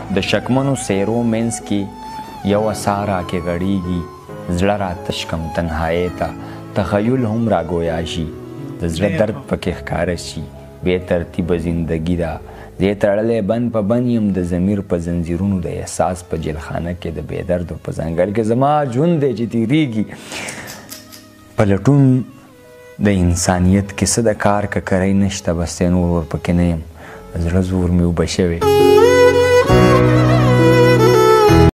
د شکمنو څیرو منځ کې یو اثار راکې غړېږي، زړه راته شکم تنهایۍ ته تخیل هم راګویا شي، د زړه درد پکې ښکاره شي. بې ترتیبه زندګي ده، زه تړلی بند په بند یم د ضمیر په زنځیرونو، د احساس په جلخانه کې د بې دردو په ځنګل کې زما ژوند دی چې تېرېږي. په لټون د انسانیت کې څه د کار ککرۍ نشته، بس دی نور ورپکې نه یم، د زړه زور مې اوبه شوی.